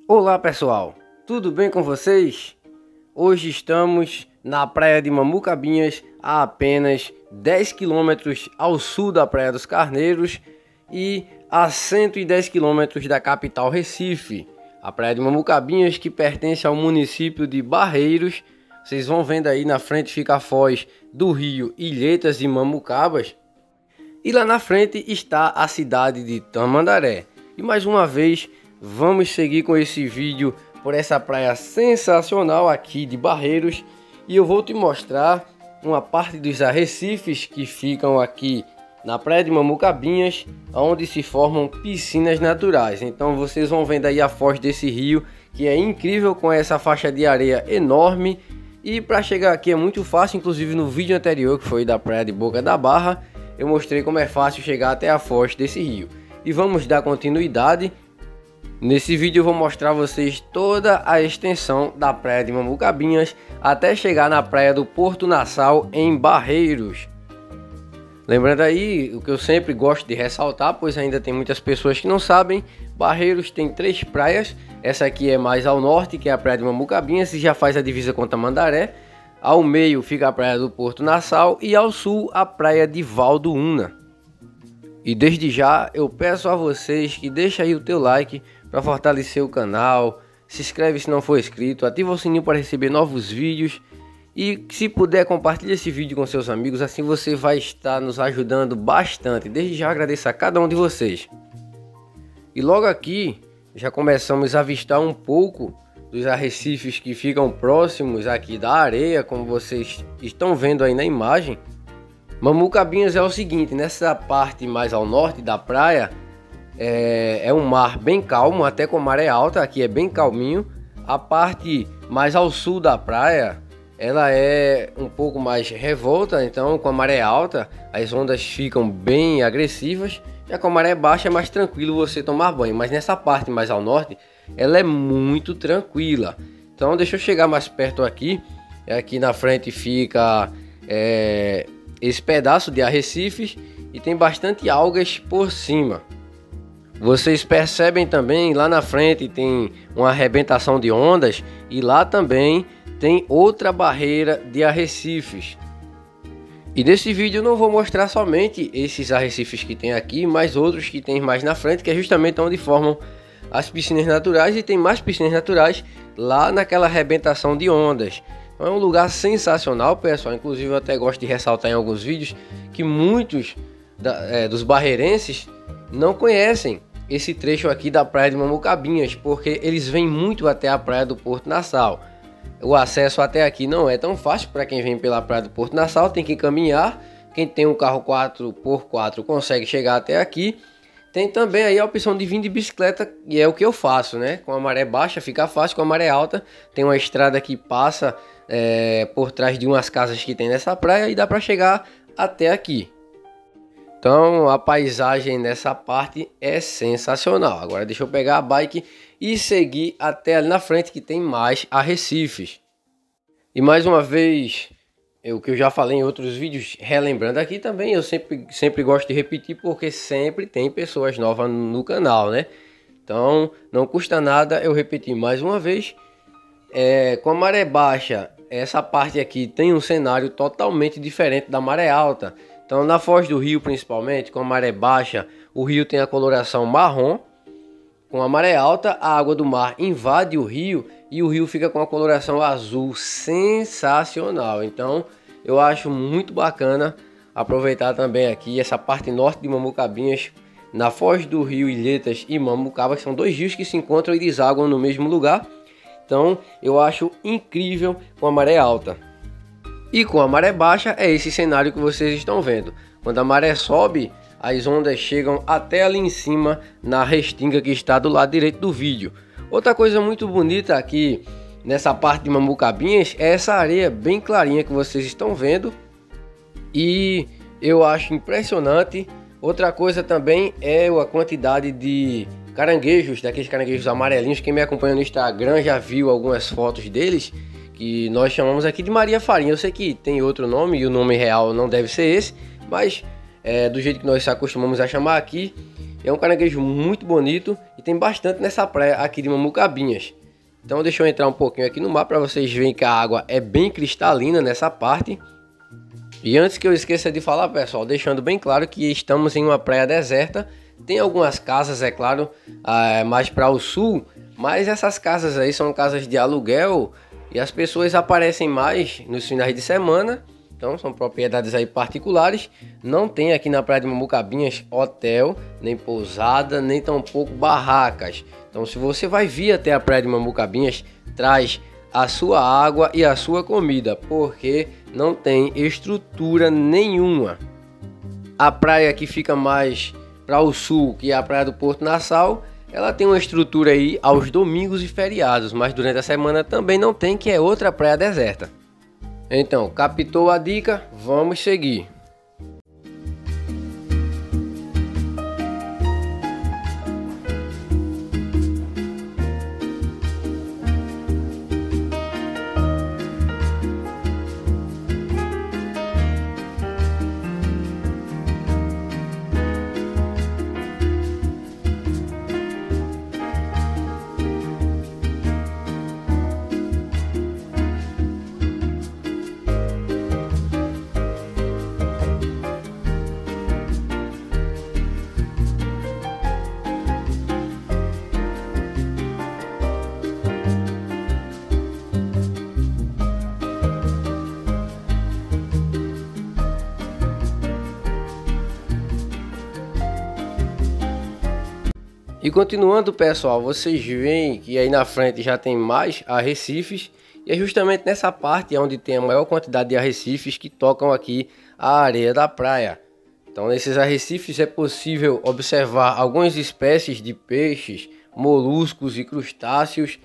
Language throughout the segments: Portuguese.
Olá pessoal, tudo bem com vocês? Hoje estamos na praia de Mamucabinhas, a apenas 10 quilômetros ao sul da Praia dos Carneiros e a 110 quilômetros da capital Recife. A praia de Mamucabinhas, que pertence ao município de Barreiros. Vocês vão vendo aí na frente fica a foz do rio Ilhetas e Mamucabas. E lá na frente está a cidade de Tamandaré. E mais uma vez vamos seguir com esse vídeo por essa praia sensacional aqui de Barreiros. E eu vou te mostrar uma parte dos arrecifes que ficam aqui na praia de Mamucabinhas, onde se formam piscinas naturais. Então vocês vão vendo aí a foz desse rio, que é incrível, com essa faixa de areia enorme. E para chegar aqui é muito fácil, inclusive no vídeo anterior, que foi da praia de Boca da Barra, eu mostrei como é fácil chegar até a foz desse rio. E vamos dar continuidade. Nesse vídeo eu vou mostrar a vocês toda a extensão da praia de Mamucabinhas até chegar na praia do Porto Nassau, em Barreiros. Lembrando aí o que eu sempre gosto de ressaltar, pois ainda tem muitas pessoas que não sabem, Barreiros tem 3 praias. Essa aqui é mais ao norte, que é a praia de Mamucabinhas, e já faz a divisa com Tamandaré. Ao meio fica a praia do Porto Nassau e ao sul a praia de Valdoúna. E desde já eu peço a vocês que deixem aí o teu like para fortalecer o canal, se inscreve se não for inscrito, ativa o sininho para receber novos vídeos e se puder compartilhe esse vídeo com seus amigos, assim você vai estar nos ajudando bastante. Desde já agradeço a cada um de vocês. E logo aqui já começamos a avistar um pouco dos arrecifes que ficam próximos aqui da areia, como vocês estão vendo aí na imagem. Mamucabinhas é o seguinte, nessa parte mais ao norte da praia é um mar bem calmo, até com maré alta, aqui é bem calminho. A parte mais ao sul da praia, ela é um pouco mais revolta, então com a maré alta as ondas ficam bem agressivas. Já com a maré baixa é mais tranquilo você tomar banho, mas nessa parte mais ao norte ela é muito tranquila. Então deixa eu chegar mais perto aqui. Aqui na frente fica esse pedaço de arrecifes e tem bastante algas por cima. Vocês percebem também lá na frente tem uma arrebentação de ondas e lá também tem outra barreira de arrecifes. E nesse vídeo eu não vou mostrar somente esses arrecifes que tem aqui, mas outros que tem mais na frente, que é justamente onde formam as piscinas naturais, e tem mais piscinas naturais lá naquela arrebentação de ondas. Então é um lugar sensacional, pessoal. Inclusive eu até gosto de ressaltar em alguns vídeos que muitos dos barreirenses não conhecem esse trecho aqui da praia de Mamucabinhas, porque eles vêm muito até a praia do Porto Nassau. O acesso até aqui não é tão fácil para quem vem pela praia do Porto Nassau, tem que caminhar. Quem tem um carro 4x4 consegue chegar até aqui. Tem também aí a opção de vir de bicicleta, e é o que eu faço, né? Com a maré baixa fica fácil, com a maré alta tem uma estrada que passa por trás de umas casas que tem nessa praia e dá para chegar até aqui. Então a paisagem nessa parte é sensacional. Agora deixa eu pegar a bike e seguir até ali na frente, que tem mais arrecifes. E mais uma vez, o que eu já falei em outros vídeos, relembrando aqui também, eu sempre gosto de repetir, porque sempre tem pessoas novas no canal, né? Então não custa nada eu repetir mais uma vez. Com a maré baixa, essa parte aqui tem um cenário totalmente diferente da maré alta. Então na foz do rio, principalmente com a maré baixa, o rio tem a coloração marrom. Com a maré alta, a água do mar invade o rio e o rio fica com a coloração azul sensacional. Então eu acho muito bacana aproveitar também aqui essa parte norte de Mamucabinhas, na foz do rio Ilhetas e Mamucabas. São 2 rios que se encontram e desaguam no mesmo lugar. Então eu acho incrível com a maré alta. E com a maré baixa é esse cenário que vocês estão vendo. Quando a maré sobe, as ondas chegam até ali em cima, na restinga que está do lado direito do vídeo. Outra coisa muito bonita aqui nessa parte de Mamucabinhas é essa areia bem clarinha que vocês estão vendo. E eu acho impressionante. Outra coisa também é a quantidade de caranguejos, daqueles caranguejos amarelinhos. Quem me acompanha no Instagram já viu algumas fotos deles, que nós chamamos aqui de Maria Farinha. Eu sei que tem outro nome e o nome real não deve ser esse, mas do jeito que nós acostumamos a chamar aqui. É um caranguejo muito bonito e tem bastante nessa praia aqui de Mamucabinhas. Então deixa eu entrar um pouquinho aqui no mar para vocês verem que a água é bem cristalina nessa parte. E antes que eu esqueça de falar, pessoal, deixando bem claro que estamos em uma praia deserta. Tem algumas casas, é claro, mais para o sul, mas essas casas aí são casas de aluguel e as pessoas aparecem mais nos finais de semana. Então são propriedades aí particulares. Não tem aqui na praia de Mamucabinhas hotel, nem pousada, nem tampouco barracas. Então se você vai vir até a praia de Mamucabinhas, traz a sua água e a sua comida, porque não tem estrutura nenhuma. A praia que fica mais para o sul, que é a praia do Porto Nassau, ela tem uma estrutura aí aos domingos e feriados, mas durante a semana também não tem, que é outra praia deserta. Então, captou a dica? Vamos seguir. E continuando, pessoal, vocês veem que aí na frente já tem mais arrecifes. E é justamente nessa parte onde tem a maior quantidade de arrecifes que tocam aqui a areia da praia. Então nesses arrecifes é possível observar algumas espécies de peixes, moluscos e crustáceos.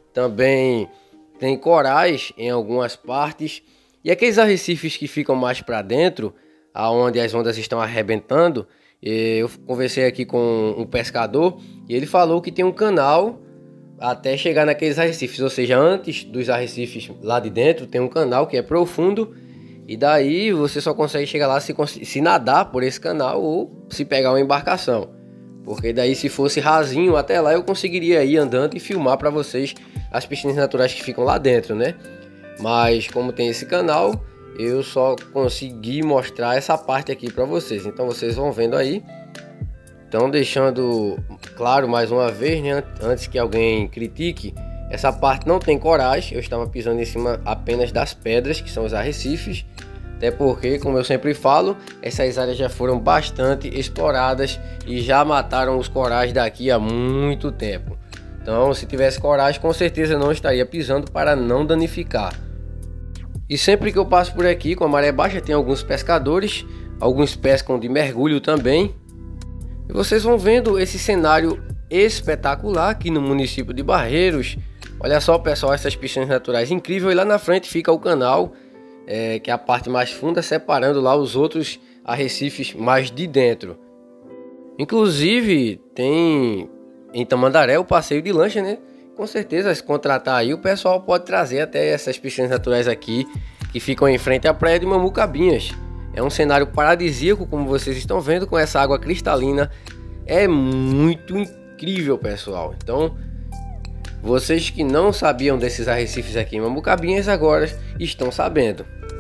Também tem corais em algumas partes. E aqueles arrecifes que ficam mais para dentro, aonde as ondas estão arrebentando, eu conversei aqui com um pescador e ele falou que tem um canal até chegar naqueles arrecifes, ou seja, antes dos arrecifes lá de dentro tem um canal que é profundo e daí você só consegue chegar lá se nadar por esse canal ou se pegar uma embarcação, porque daí se fosse rasinho até lá eu conseguiria ir andando e filmar para vocês as piscinas naturais que ficam lá dentro, né? Mas como tem esse canal, eu só consegui mostrar essa parte aqui para vocês. Então vocês vão vendo aí. Então deixando claro mais uma vez, né, antes que alguém critique, essa parte não tem corais. Eu estava pisando em cima apenas das pedras, que são os arrecifes. Até porque, como eu sempre falo, essas áreas já foram bastante exploradas e já mataram os corais daqui há muito tempo. Então se tivesse corais, com certeza eu não estaria pisando para não danificar. E sempre que eu passo por aqui com a maré baixa tem alguns pescadores, alguns pescam de mergulho também. E vocês vão vendo esse cenário espetacular aqui no município de Barreiros. Olha só, pessoal, essas piscinas naturais incríveis. E lá na frente fica o canal, que é a parte mais funda, separando lá os outros arrecifes mais de dentro. Inclusive tem em Tamandaré o passeio de lancha, né? Com certeza, se contratar aí, o pessoal pode trazer até essas piscinas naturais aqui, que ficam em frente à praia de Mamucabinhas. É um cenário paradisíaco, como vocês estão vendo, com essa água cristalina. É muito incrível, pessoal. Então, vocês que não sabiam desses arrecifes aqui em Mamucabinhas, agora estão sabendo.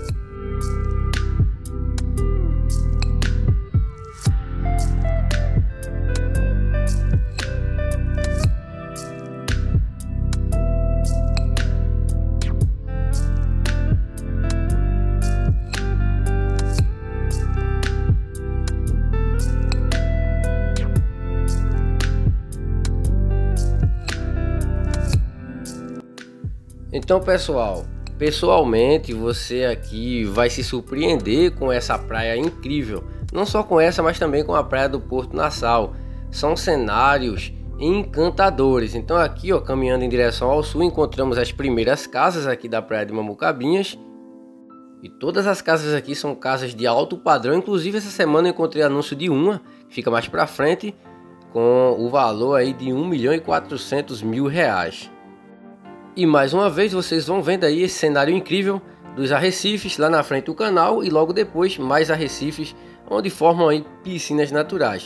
Então, pessoal, pessoalmente você aqui vai se surpreender com essa praia incrível. Não só com essa, mas também com a praia do Porto Nassau. São cenários encantadores. Então aqui, ó, caminhando em direção ao sul, encontramos as primeiras casas aqui da praia de Mamucabinhas. E todas as casas aqui são casas de alto padrão. Inclusive essa semana eu encontrei anúncio de uma, que fica mais pra frente, com o valor aí de R$1.400.000. E mais uma vez vocês vão vendo aí esse cenário incrível dos arrecifes, lá na frente o canal e logo depois mais arrecifes, onde formam aí piscinas naturais.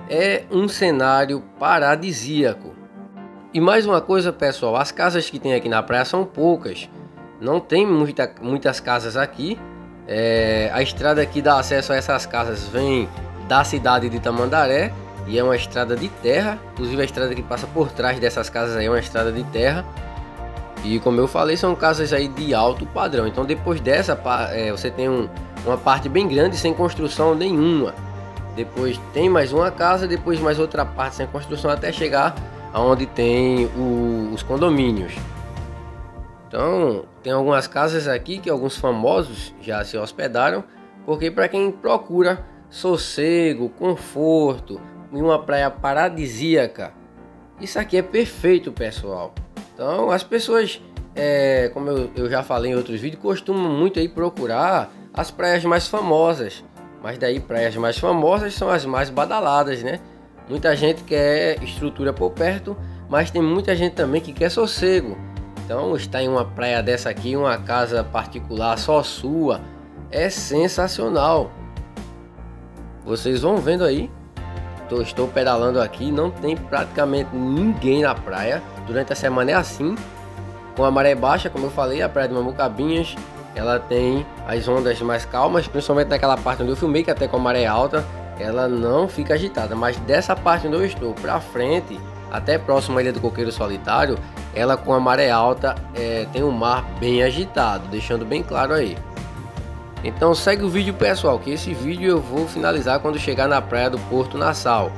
É um cenário paradisíaco. E mais uma coisa, pessoal, as casas que tem aqui na praia são poucas. Não tem muitas casas aqui. A estrada que dá acesso a essas casas vem da cidade de Tamandaré e é uma estrada de terra. Inclusive a estrada que passa por trás dessas casas aí é uma estrada de terra. E como eu falei, são casas aí de alto padrão. Então depois dessa você tem uma parte bem grande sem construção nenhuma. Depois tem mais uma casa, depois mais outra parte sem construção até chegar aonde tem os condomínios. Então tem algumas casas aqui que alguns famosos já se hospedaram, porque para quem procura sossego, conforto e uma praia paradisíaca, isso aqui é perfeito, pessoal. Então as pessoas, como eu já falei em outros vídeos, costumam muito aí procurar as praias mais famosas. Mas daí praias mais famosas são as mais badaladas, né? Muita gente quer estrutura por perto, mas tem muita gente também que quer sossego. Então estar em uma praia dessa aqui, uma casa particular só sua, é sensacional. Vocês vão vendo aí. Estou pedalando aqui, não tem praticamente ninguém na praia. Durante a semana é assim. Com a maré baixa, como eu falei, a praia de Mamucabinhas, ela tem as ondas mais calmas, principalmente naquela parte onde eu filmei, que até com a maré alta, ela não fica agitada. Mas dessa parte onde eu estou, pra frente, até próximo à Ilha do Coqueiro Solitário, ela com a maré alta tem um mar bem agitado, deixando bem claro aí. Então segue o vídeo, pessoal, que esse vídeo eu vou finalizar quando chegar na praia do Porto Nassau.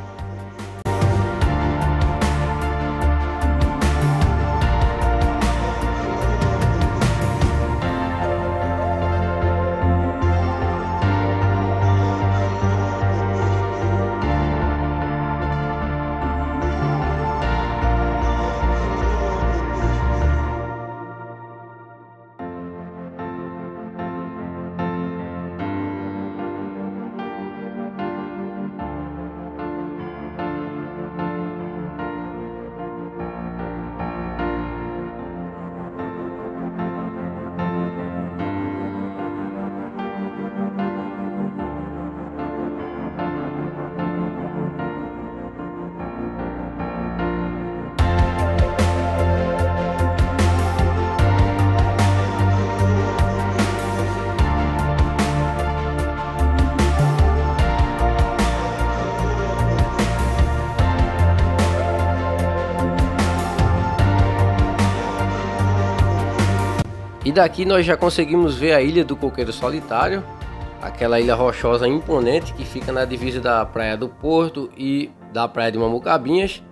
E daqui nós já conseguimos ver a Ilha do Coqueiro Solitário, aquela ilha rochosa imponente que fica na divisa da Praia do Porto e da Praia de Mamucabinhas.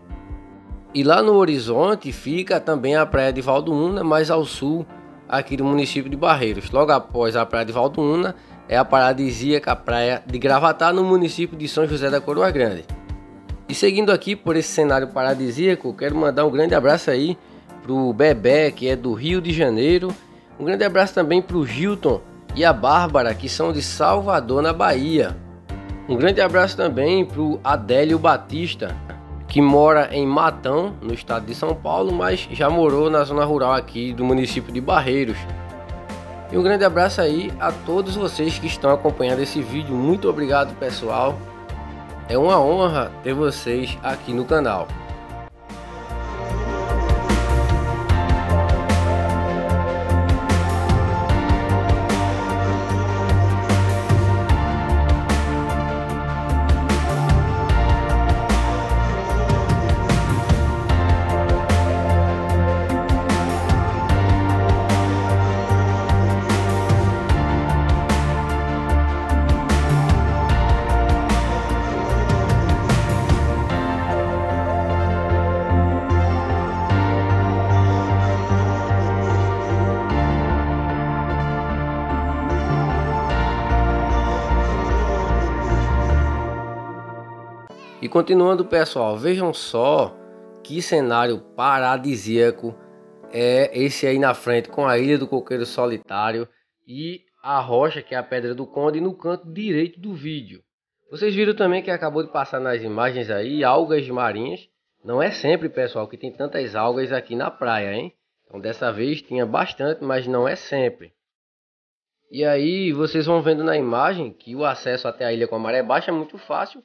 E lá no horizonte fica também a Praia de Valdouna, mais ao sul aqui do município de Barreiros. Logo após a Praia de Valdouna é a paradisíaca Praia de Gravatá, no município de São José da Coroa Grande. E seguindo aqui por esse cenário paradisíaco, quero mandar um grande abraço aí pro Bebé, que é do Rio de Janeiro. Um grande abraço também para o Gilton e a Bárbara, que são de Salvador, na Bahia. Um grande abraço também para o Adélio Batista, que mora em Matão, no estado de São Paulo, mas já morou na zona rural aqui do município de Barreiros. E um grande abraço aí a todos vocês que estão acompanhando esse vídeo. Muito obrigado, pessoal. É uma honra ter vocês aqui no canal. E continuando, pessoal, vejam só que cenário paradisíaco é esse aí na frente, com a Ilha do Coqueiro Solitário e a rocha, que é a Pedra do Conde, no canto direito do vídeo. Vocês viram também que acabou de passar nas imagens aí algas marinhas. Não é sempre, pessoal, que tem tantas algas aqui na praia, hein? Então dessa vez tinha bastante, mas não é sempre. E aí vocês vão vendo na imagem que o acesso até a ilha com a maré baixa é muito fácil.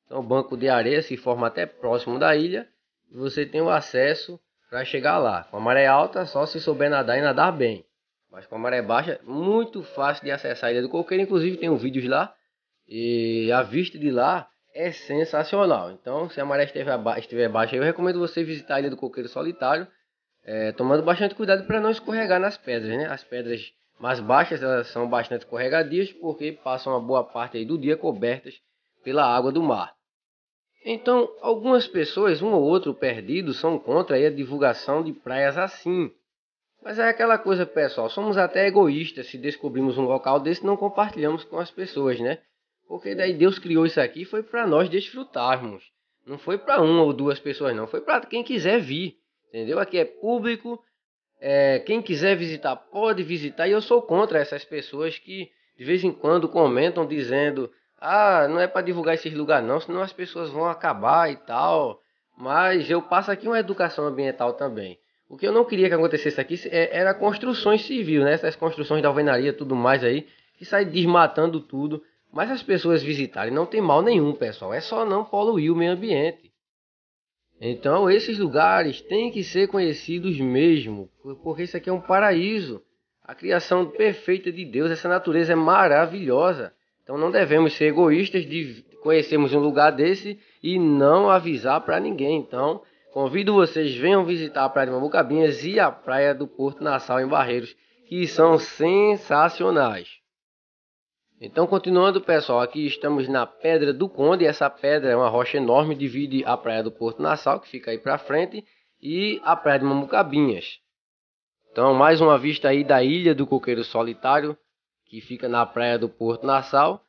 Então o banco de areia se forma até próximo da ilha e você tem o acesso para chegar lá. Com a maré alta, só se souber nadar e nadar bem. Mas com a maré baixa, muito fácil de acessar a Ilha do Coqueiro. Inclusive tem vídeos lá e a vista de lá é sensacional. Então se a maré estiver baixa, eu recomendo você visitar a Ilha do Coqueiro Solitário, tomando bastante cuidado para não escorregar nas pedras, né? As pedras mais baixas, elas são bastante escorregadias porque passam uma boa parte aí do dia cobertas pela água do mar. Então, algumas pessoas, um ou outro perdido, são contra aí a divulgação de praias assim. Mas é aquela coisa, pessoal, somos até egoístas se descobrimos um local desse e não compartilhamos com as pessoas, né? Porque daí Deus criou isso aqui foi para nós desfrutarmos. Não foi para uma ou duas pessoas, não. Foi para quem quiser vir, entendeu? Aqui é público, quem quiser visitar pode visitar. E eu sou contra essas pessoas que de vez em quando comentam dizendo: ah, não é para divulgar esses lugares não, senão as pessoas vão acabar e tal. Mas eu passo aqui uma educação ambiental também. O que eu não queria que acontecesse aqui era construções civis, né? Essas construções de alvenaria, tudo mais aí, que sai desmatando tudo. Mas as pessoas visitarem não tem mal nenhum, pessoal. É só não poluir o meio ambiente. Então esses lugares têm que ser conhecidos mesmo, porque isso aqui é um paraíso. A criação perfeita de Deus, essa natureza é maravilhosa. Então não devemos ser egoístas de conhecermos um lugar desse e não avisar para ninguém. Então convido vocês, venham visitar a Praia de Mamucabinhas e a Praia do Porto Nassau em Barreiros, que são sensacionais. Então, continuando, pessoal, aqui estamos na Pedra do Conde. Essa pedra é uma rocha enorme, divide a Praia do Porto Nassau, que fica aí para frente, e a Praia de Mamucabinhas. Então, mais uma vista aí da Ilha do Coqueiro Solitário, que fica na Praia do Porto Nassau.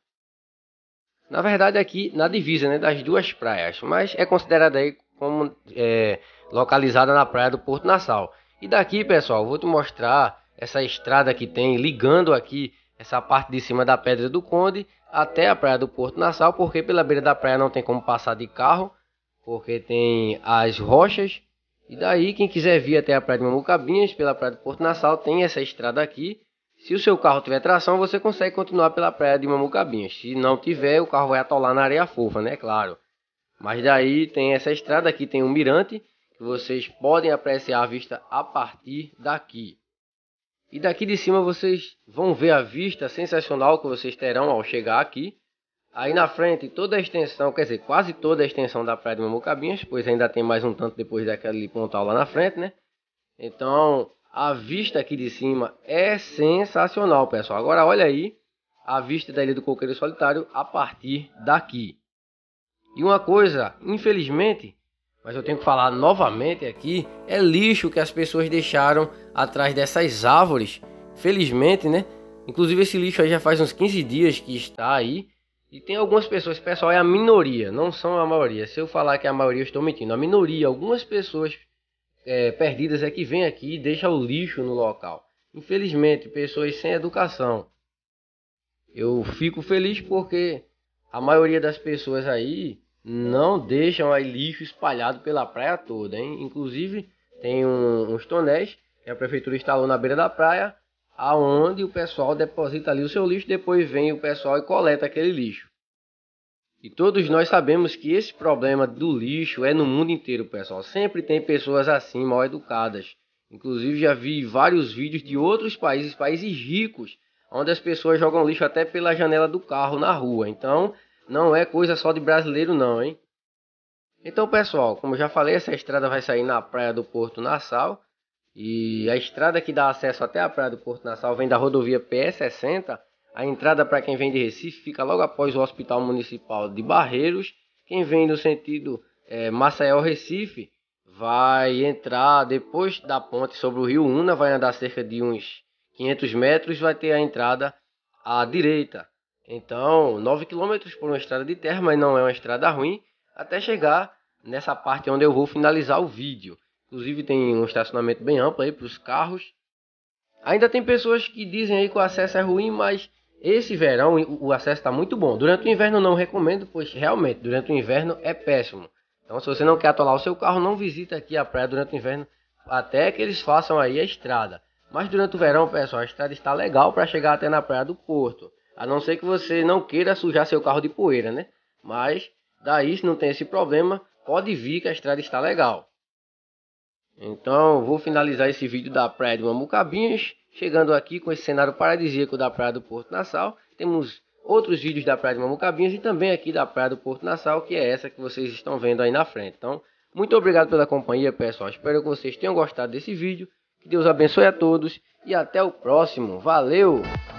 Na verdade, aqui na divisa, né, das duas praias, mas é considerada aí como localizada na Praia do Porto Nassau. E daqui, pessoal, vou te mostrar essa estrada que tem ligando aqui essa parte de cima da Pedra do Conde até a Praia do Porto Nassau, porque pela beira da praia não tem como passar de carro, porque tem as rochas. E daí, quem quiser vir até a Praia de Mamucabinhas pela Praia do Porto Nassau, tem essa estrada aqui. Se o seu carro tiver tração, você consegue continuar pela Praia de Mamucabinhas. Se não tiver, o carro vai atolar na areia fofa, né? Claro. Mas daí tem essa estrada aqui, tem um mirante, que vocês podem apreciar a vista a partir daqui. E daqui de cima vocês vão ver a vista sensacional que vocês terão ao chegar aqui. Aí na frente toda a extensão, quer dizer, quase toda a extensão da Praia de Mamucabinhas, pois ainda tem mais um tanto depois daquele pontal lá na frente, né? Então a vista aqui de cima é sensacional, pessoal. Agora olha aí a vista da Ilha do Coqueiro Solitário a partir daqui. E uma coisa, infelizmente, mas eu tenho que falar novamente aqui, é lixo que as pessoas deixaram atrás dessas árvores. Felizmente, né? Inclusive esse lixo aí já faz uns 15 dias que está aí. E tem algumas pessoas, pessoal, é a minoria, não são a maioria. Se eu falar que é a maioria, eu estou mentindo. A minoria, algumas pessoas perdidas é que vem aqui e deixa o lixo no local. Infelizmente, pessoas sem educação. Eu fico feliz porque a maioria das pessoas aí não deixam aí lixo espalhado pela praia toda, hein? Inclusive tem uns tonéis que a prefeitura instalou na beira da praia, aonde o pessoal deposita ali o seu lixo, depois vem o pessoal e coleta aquele lixo. E todos nós sabemos que esse problema do lixo é no mundo inteiro, pessoal. Sempre tem pessoas assim, mal educadas. Inclusive já vi vários vídeos de outros países, países ricos, onde as pessoas jogam lixo até pela janela do carro na rua. Então não é coisa só de brasileiro não, hein? Então, pessoal, como eu já falei, essa estrada vai sair na Praia do Porto Nassau. E a estrada que dá acesso até a Praia do Porto Nassau vem da rodovia PS60. A entrada para quem vem de Recife fica logo após o Hospital Municipal de Barreiros. Quem vem no sentido Maceió-Recife vai entrar depois da ponte sobre o Rio Una, vai andar cerca de uns 500 metros, vai ter a entrada à direita. Então, 9 km por uma estrada de terra, mas não é uma estrada ruim, até chegar nessa parte onde eu vou finalizar o vídeo. Inclusive tem um estacionamento bem amplo aí para os carros. Ainda tem pessoas que dizem aí que o acesso é ruim, mas esse verão o acesso está muito bom. Durante o inverno não recomendo, pois realmente durante o inverno é péssimo. Então se você não quer atolar o seu carro, não visita aqui a praia durante o inverno, até que eles façam aí a estrada. Mas durante o verão, pessoal, a estrada está legal para chegar até na Praia do Porto. A não ser que você não queira sujar seu carro de poeira, né? Mas Daí, se não tem esse problema, pode vir que a estrada está legal. Então, vou finalizar esse vídeo da praia de Mamucabinhas, chegando aqui com esse cenário paradisíaco da praia do Porto Nassau. Temos outros vídeos da praia de Mamucabinhas e também aqui da praia do Porto Nassau, que é essa que vocês estão vendo aí na frente. Então, muito obrigado pela companhia, pessoal. Espero que vocês tenham gostado desse vídeo. Que Deus abençoe a todos e até o próximo. Valeu!